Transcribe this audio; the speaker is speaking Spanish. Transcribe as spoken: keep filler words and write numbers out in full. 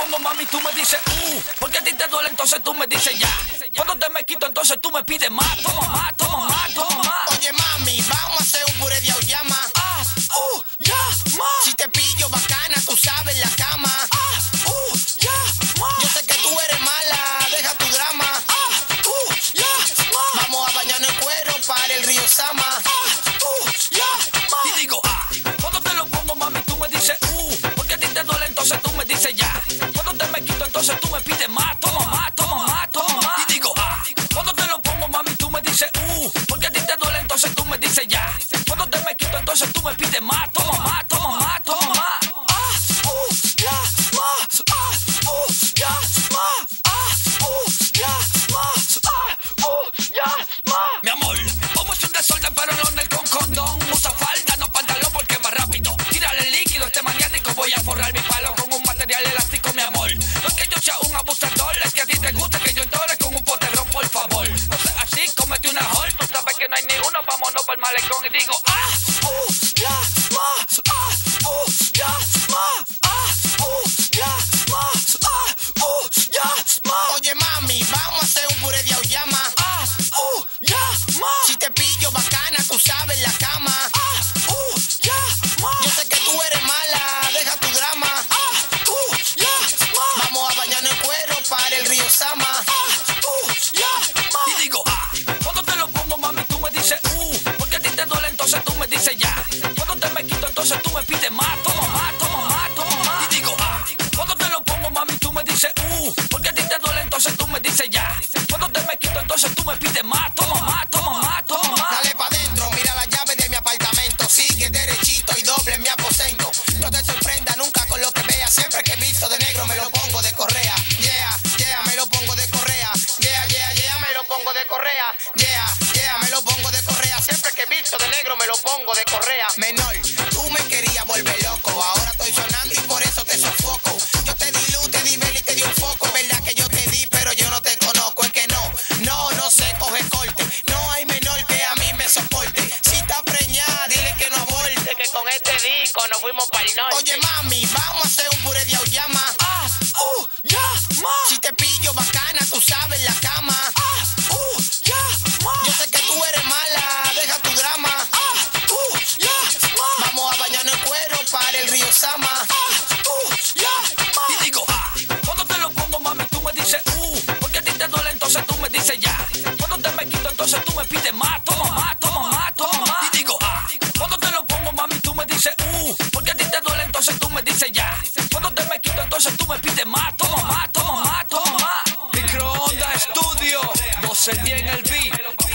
pongo, mami, tú me dices, uh, porque a ti te duele, entonces tú me dices ya. Cuando te me quito, entonces tú me pides más, toma más, toma más, toma más. Oye, mami, vamos a hacer un puré de auyama. Ah, uh, ya, más. Si te pillo bacana, tú sabes la cama. Ah, uh, ya, más. Yo sé que tú eres mala, deja tu drama. Ah, uh, ya, más. Vamos a bañarnos en cuero para el río Sama. Ah, uh, ya, más. Y digo, ah, cuando te lo pongo, mami, tú me dices, uh, porque a ti te duele, entonces tú me dices ya. Cuando te me quito, entonces tú me pides más, toma más, toma más, toma más. Y digo, ah, cuando te lo pongo, mami, tú me dices, uh, porque a ti te duele, entonces tú me dices ya. Cuando te me quito, entonces tú me pides más, toma más, toma más, toma más. Ah, uh, ya, más. Ah, uh, ya, más. Ah, uh, ya, más. Ah, uh, ya, más. Mi amor, vamos a hacer un desorden, pero no en el con condón. Usa falda, no pantalón, porque es más rápido. Tírale el líquido, este maniático, voy a forrar mi palo con un material elástico, mi amor. No es que yo sea un abusador, es que a ti te gusta que yo entore con un poterrón, por favor. No seas así, cómete una hol, tú sabes que no hay ni uno, vámonos para el malecón. Y digo, ah, uh, ya, más, ah, uh, ya, más, ah, uh, ya, más, ah, uh, ya, más. Oye, mami, vamos a hacer un puré de auyama. Ah, uh, ya, más. Si te pillo bacana, tú sabes la cama. Ah, uh, ya, más. Yo sé que tú eres mala, deja tu drama. Ah, uh, ya, más. Vamos a bañarnos en cuero para el río Sama. Ah, uh, ya, más. Y digo, ah, cuando te lo pongo, mami, tú me dices, uh, porque a ti te duele, entonces tú me dices ya. Cuando te me quito, entonces tú me pides más, toma más, toma más, toma más. Y digo, ah, cuando te lo pongo, mami, tú me dices, uh, porque a ti te duele, entonces tú me dices ya. Cuando te me quito, entonces tú me pides más, toma más, toma más, toma más. Dale pa' dentro, mira la llave de mi apartamento. Sigue derechito y doble en mi aposento. No te sorprenda nunca con lo que veas. Siempre que visto de negro me lo pongo de correa. Yeah, yeah, me lo pongo de correa. Yeah, yeah, yeah, me lo pongo de correa. Yeah, yeah, me lo pongo de correa. Siempre que visto de negro me lo pongo de correa. Menor, tú me querías volver loco. Ahora estoy sonando y por eso te sofoco. Yo te di luz, te di vela y te di un foco. Verdad que yo te di, pero yo no te conozco. Es que no, no, no se coge corte. No hay menor que a mí me soporte. Si está preñada, dile que no aborte. Que con este disco nos fuimos para el norte. Oye, mami, vamos a hacer un puré de auyama. Ah, uh, ya, más. Si te pillo bacana, tú sabes la cama. Ah, uh, ya, más. Yo sé que tú eres mala, deja tu drama. Ah, uh, ya, más. Vamos a bañarnos en cuero para el río Sama. Ah, uh, ya, más. Y digo, ah, cuando te lo pongo, mami, tú me dices, uh, porque a ti te duele, entonces tú me dices ya. Cuando te me quito, entonces tú me pides más, toma más, toma más, toma más. Y digo, ah, cuando te lo pongo, mami, tú me dices, uh, porque a ti te duele, entonces tú me dices ya. Cuando te me quito, entonces tú me pides más, toma más, toma más, toma más. Microondas Estudio, doce diez en el beat.